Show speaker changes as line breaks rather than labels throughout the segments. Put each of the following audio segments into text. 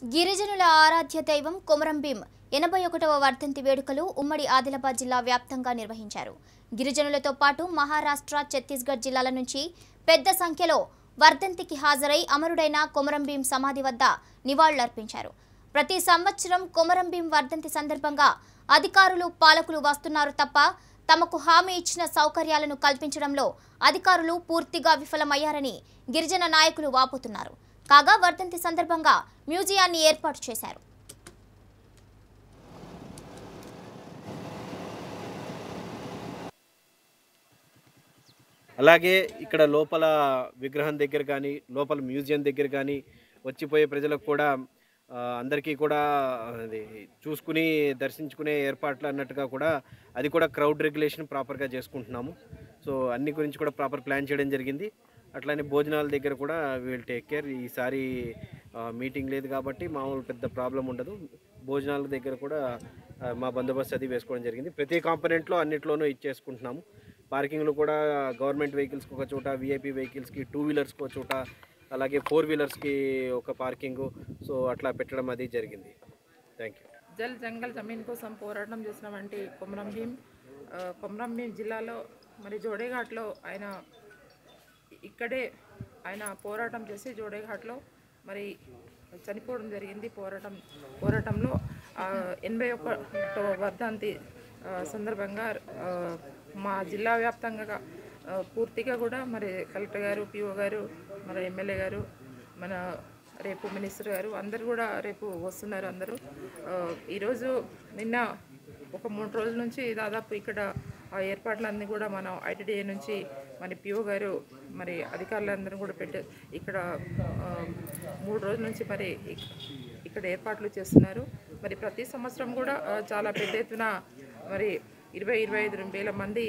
గిరిజనుల ఆరాధ్య దైవం కొమరం భీం 81వ వర్ధంతి వేడుకలు ఉమ్మడి ఆదిలాబాద్ జిల్లా వ్యాప్తంగా నిర్వహించారు. గిరిజనులతో పాటు మహారాష్ట్ర, ఛత్తీస్గఢ్ జిల్లాల నుంచి పెద్ద సంఖ్యలో వర్ధంతికి హాజరై అమరుడైన కొమరం భీం సమాధి వద్ద నివాళులర్పించారు. ప్రతి సంవత్సరం కొమరం భీం వర్ధంతి సందర్భంగా అధికారులు, పాలకులు వస్తున్నారు తప్ప తమకు హామీ ఇచ్చిన సౌకర్యాలను కల్పించడంలో అధికారులు పూర్తిగా విఫలమయ్యారని గిరిజన నాయకులు వాపోతున్నారు. కాగా వర్ధంతి సందర్భంగా మ్యూజియాన్ని ఏర్పాటు చేశారు.
అలాగే ఇక్కడ లోపల విగ్రహం దగ్గర కానీ లోపల మ్యూజియం దగ్గర కానీ వచ్చిపోయే ప్రజలకు కూడా అందరికీ కూడా చూసుకుని దర్శించుకునే ఏర్పాట్లు అన్నట్టుగా కూడా అది కూడా క్రౌడ్ రెగ్యులేషన్ ప్రాపర్గా చేసుకుంటున్నాము. సో అన్ని గురించి కూడా ప్రాపర్ ప్లాన్ చేయడం జరిగింది. అట్లానే భోజనాల దగ్గర కూడా వీల్ టేక్ కేర్. ఈసారి మీటింగ్ లేదు కాబట్టి మామూలు పెద్ద ప్రాబ్లం ఉండదు. భోజనాల దగ్గర కూడా మా బందోబస్తు అది వేసుకోవడం జరిగింది. ప్రతి కాంపోనెంట్లో అన్నిట్లోనూ ఇచ్చేసుకుంటున్నాము. పార్కింగ్లు కూడా గవర్నమెంట్ వెహికల్స్కి ఒక చోట, విఐపి వెహికల్స్కి, 2 వీలర్స్కి ఒక చోట, అలాగే 4 వీలర్స్కి ఒక పార్కింగు, సో అట్లా పెట్టడం అది జరిగింది. Thank you.
జల్ జంగల్ జమీన్ కోసం పోరాటం చేసినటువంటి కొమరం భీం జిల్లాలో మరి జోడేఘాట్లో ఆయన పోరాటం చేసి జోడేఘాట్లో మరి చనిపోవడం జరిగింది. పోరాటంలో 81వ వర్ధంతి సందర్భంగా మా జిల్లా వ్యాప్తంగా పూర్తిగా కూడా మరి కలెక్టర్ గారు, పిఓ గారు, మరి ఎమ్మెల్యే గారు, మన రేపు మినిస్టర్ గారు అందరు కూడా రేపు వస్తున్నారు. అందరూ ఈరోజు నిన్న ఒక 3 రోజుల నుంచి దాదాపు ఇక్కడ ఆ ఏర్పాట్లన్నీ కూడా మనం ఐటీడీఏ నుంచి మరి పిఓ గారు మరి అధికారులందరూ కూడా ఇక్కడ 3 రోజుల నుంచి మరి ఇక్కడ ఏర్పాట్లు చేస్తున్నారు. మరి ప్రతి సంవత్సరం కూడా చాలా పెద్ద ఎత్తున మరి 20-25 వేల మంది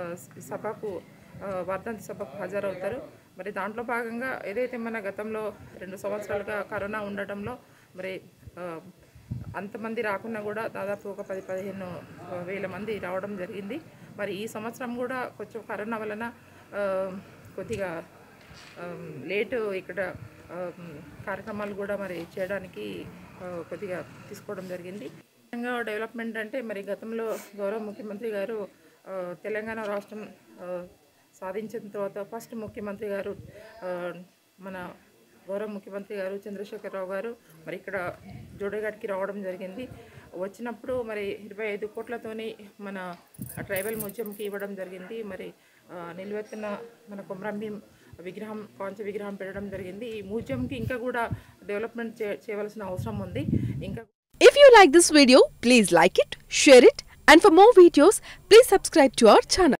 వర్ధంతి సభకు హాజరవుతారు. మరి దాంట్లో భాగంగా ఏదైతే మన గతంలో 2 సంవత్సరాలుగా కరోనా ఉండటంలో మరి అంతమంది రాకున్నా కూడా దాదాపు ఒక 10-15 వేల మంది రావడం జరిగింది. మరి ఈ సంవత్సరం కూడా కొంచెం కరోనా వలన కొద్దిగా లేటు ఇక్కడ కార్యక్రమాలు కూడా మరి చేయడానికి కొద్దిగా తీసుకోవడం జరిగింది. డెవలప్మెంట్ అంటే మరి గతంలో గౌరవ ముఖ్యమంత్రి గారు తెలంగాణ రాష్ట్రం సాధించిన తర్వాత ఫస్ట్ ముఖ్యమంత్రి గారు మన గౌరవ ముఖ్యమంత్రి గారు చంద్రశేఖరరావు గారు మరి ఇక్కడ జోడేఘాట్కి రావడం జరిగింది. వచ్చినప్పుడు మరి 25 కోట్లతోని మన ట్రైబల్ మ్యూజియంకి ఇవ్వడం జరిగింది. మరి నిలువెత్తిన మన కొమరం భీం విగ్రహం, కాంస్య విగ్రహం పెట్టడం జరిగింది. ఈ మ్యూజియంకి ఇంకా కూడా డెవలప్మెంట్ చేయవలసిన అవసరం ఉంది. ఇంకా
If you like this video, please like it, share it, and for more videos, please subscribe to our channel.